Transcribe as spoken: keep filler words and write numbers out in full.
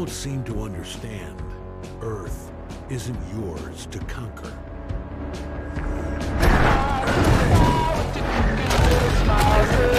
don't seem to understand. Earth isn't yours to conquer. Smiles